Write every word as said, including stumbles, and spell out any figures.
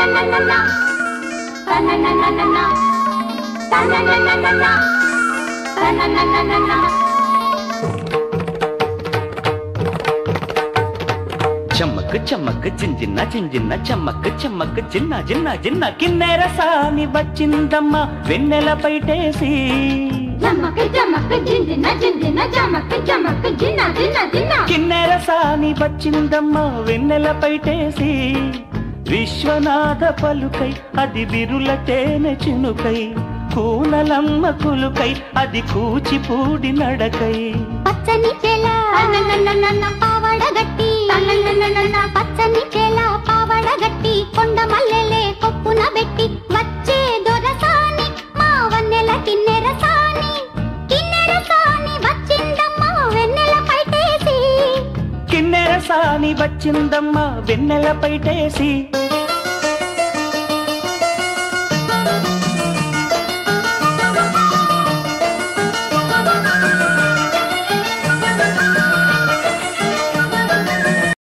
చమ్మక్ చమ్మక్ జింజిన్న జింజిన్న చమ్మక్ చమ్మక్ జిన్న జిన్న జిన్న కిన్నెర సాని వచ్చిందమ్మ వెన్నెల పైటేసి చమ్మక్ చమ్మక్ జింజిన్న జింజిన్న చమ్మక్ చమ్మక్ జిన్న జిన్న జిన్న కిన్నెర సాని వచ్చిందమ్మ వెన్నెల పైటేసి విశ్వనాథ పలుకై అది విరుల తేనె చినుకై కూనలమ్మ కులుకై అది కూచిపూడి నడకై పచ్చని చేల పావడ గట్టి పచ్చని చేల పావడ గట్టి కొండ మల్లెలే కొప్పున పెట్టి వచ్చే దొరసాని మా వన్నెల కిన్నెర సాని కిన్నెర సాని వచ్చిందమ్మ వెన్నెల పైటేసి కిన్నెర సాని వచ్చిందమ్మ వెన్నెల పైటేసి